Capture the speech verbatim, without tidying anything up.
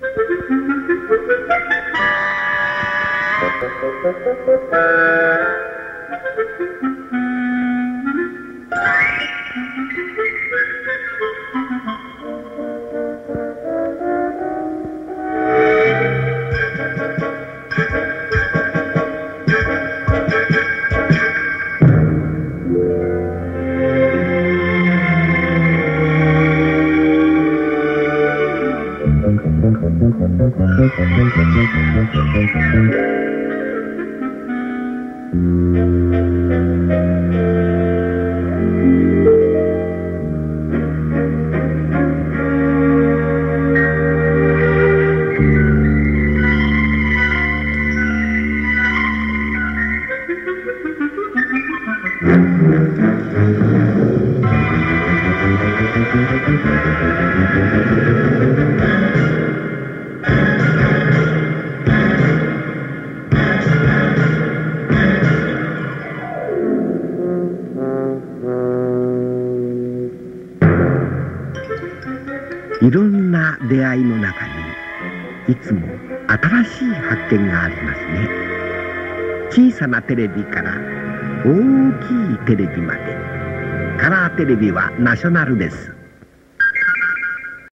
いろんな出会いの中にいつも新しい発見がありますね。小さなテレビから大きいテレビまで、カラーテレビはナショナルです。